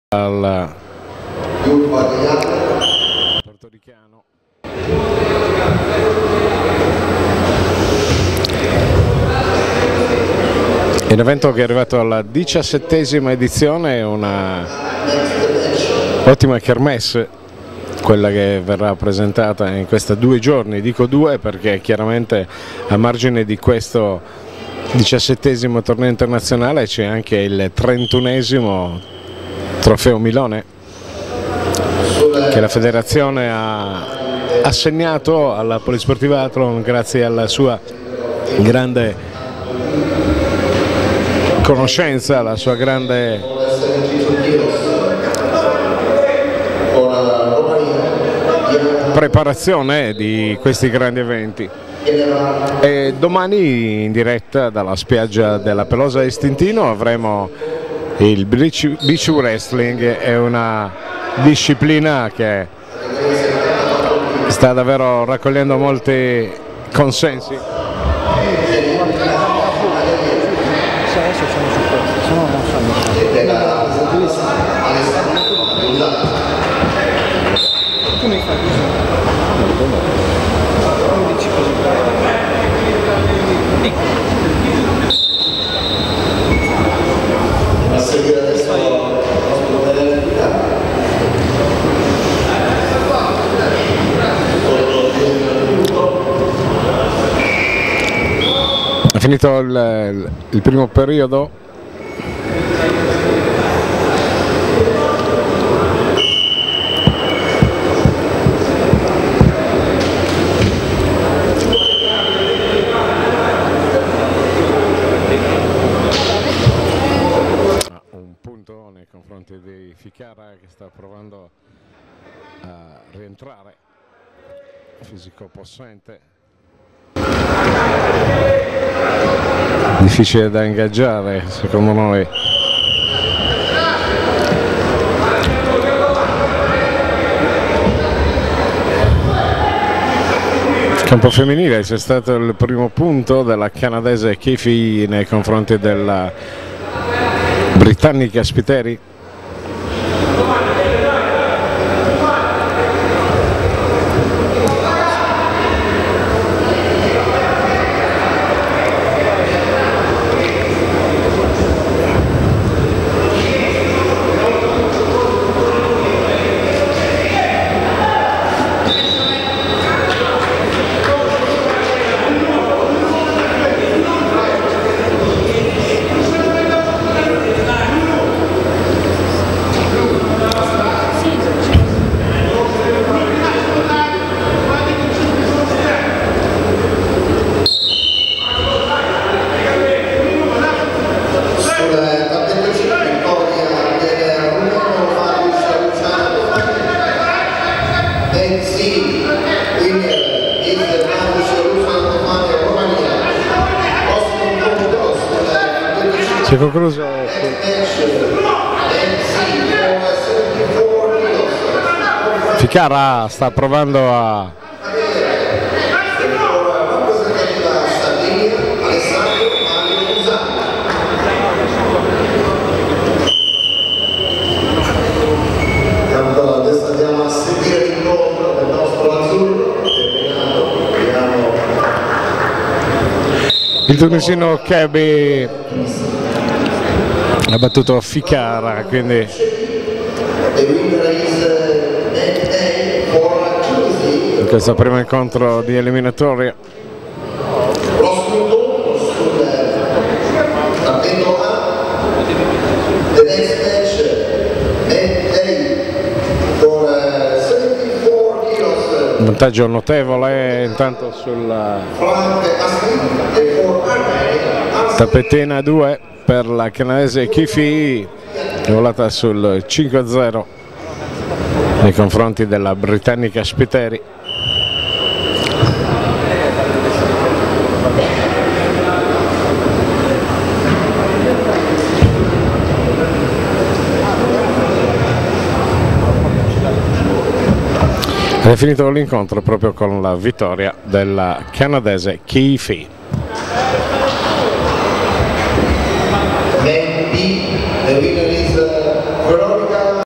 al portoricano. È un evento che è arrivato alla 17ª edizione, una ottima kermesse, quella che verrà presentata in questi 2 giorni. Dico 2 perché chiaramente a margine di questo 17° torneo internazionale c'è anche il 31° Trofeo Milone che la federazione ha assegnato alla Polisportiva Athlon grazie alla sua grande conoscenza, alla sua grande preparazione di questi grandi eventi. E domani in diretta dalla spiaggia della Pelosa di Stintino avremo il beach wrestling. È una disciplina che sta davvero raccogliendo molti consensi. È finito il primo periodo. Un punto nei confronti di Ficara che sta provando a rientrare, fisico possente. Difficile da ingaggiare secondo noi. Campo femminile, c'è stato il primo punto della canadese Keefe nei confronti della britannica Spiteri. Si è concluso. Ficara sta provando a il tunisino Kebi ha battuto Ficara, quindi in questo primo incontro di eliminatoria. Un vantaggio notevole intanto sulla tappettina 2 per la canadese Keefe, volata sul 5-0 nei confronti della britannica Spiteri. È finito l'incontro proprio con la vittoria della canadese Keefe.